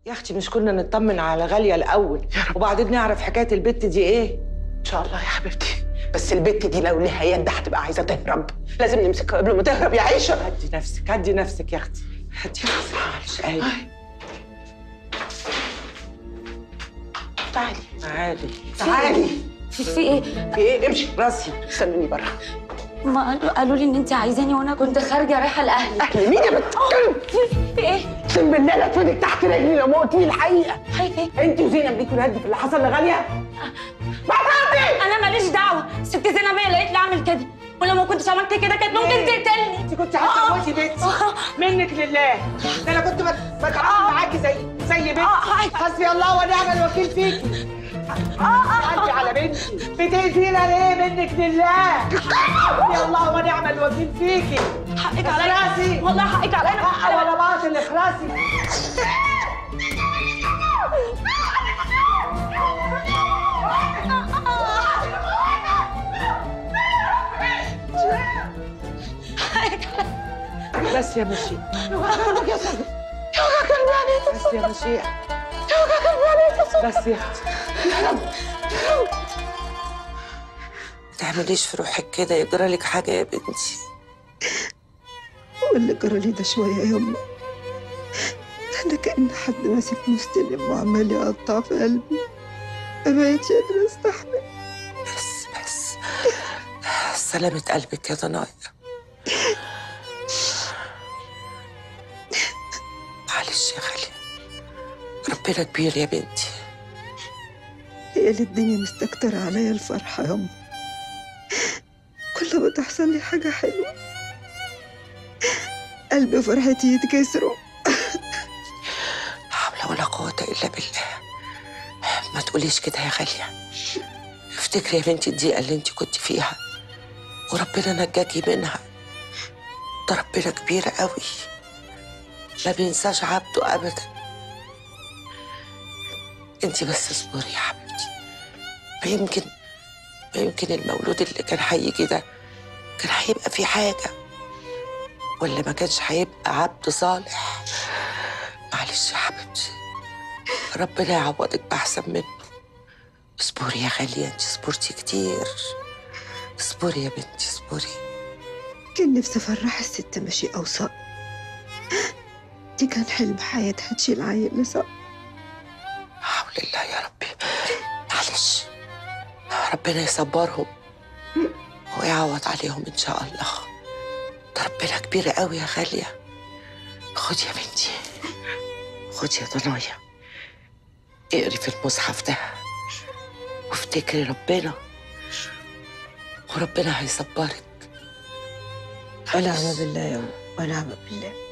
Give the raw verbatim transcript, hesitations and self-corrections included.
يا اختي مش كنا نطمن على غاليه الاول يا رب. وبعدين نعرف حكايه البت دي ايه؟ ان شاء الله يا حبيبتي، بس البت دي لو ليها يد هتبقى عايزه تهرب، لازم نمسكها قبل ما تهرب يا عيشه. هدي نفسك هدي نفسك يا اختي، هدي نفسك معلش. ايوه تعالي تعالي تعالي. في في ايه؟ في ايه؟ امشي راسي. استنوني بره. ما قالوا, قالوا لي ان انت عايزاني وانا كنت خارجه رايحه لاهلي. اهل مين يا بنت؟ في ايه؟ اقسم بالله لا تفيدك تحت رجلي لو ما قلتي الحقيقه. حقيقي انت وزينب ليكوا الهد في اللي حصل لغاليه؟ بعترفي. انا ماليش دعوه، ست زينب هي اللي قالت لي اعمل كده، ولو ما كنتش عملت كده كانت ممكن تقتلني. انت كنت هتموتي بنتي منك لله، ده انا كنت بتعامل معاكي زي زي بنتي. حسبي الله ونعم الوكيل فيكي. عندي على بنتي بتأذينا ليه؟ منك لله. حسبي الله ونعم الوكيل فيكي. حقك عليا اخرسي والله، حقك عليا. حق ولا باطل، اخرسي. بس يا مشيئة يوجع يا صدق، يوجع قلبي عليك. بس يا مشيئة يوجع قلبي عليك يا صدق. بس يا اختي. يا رب يا رب. ما تعمليش في روحك كده، يجرى لك حاجه يا بنتي. واللي جرى لي ده شويه يا يما، انا كأن حد ماسك مستلم وعمال يقطع في قلبي، ما بقتش قادره استحمل. بس بس سلامة قلبك يا ضنايا. معلش يا خالي، ربنا كبير يا بنتي. هي اللي الدنيا مستكترة عليا الفرحة يا أم، كل ما تحصل لي حاجة حلوة قلبي وفرحتي يتكسروا. لا حول ولا قوة إلا بالله. ما تقوليش كده يا غالية. افتكري يا بنتي الضيقة اللي انت كنت فيها وربنا نجاكي منها. ده ربنا كبير قوي، ما بينساش عبده أبدا. انت بس اصبري يا حبيبتي، ما يمكن ما يمكن المولود اللي كان هيجي ده كان هيبقى فيه حاجة، ولا ما كانش هيبقى عبد صالح. معلش يا حبيبتي، ربنا يعوضك بأحسن منه. اصبري يا غالية، انت صبرتي كتير. اصبري يا بنتي اصبري. كان نفسي أفرح الست مشيئة وصق، دي كان حلم حياتها تشيل عيل لصق. حول الله يا ربي. معلش، ربنا يصبرهم ويعوض عليهم ان شاء الله. ده ربنا كبير قوي يا غالية. خدي يا بنتي، خدي يا ضنايا، اقري في المصحف ده وافتكري ربنا، وربنا هيصبرك. ونعم بالله يا أم، ونعم بالله.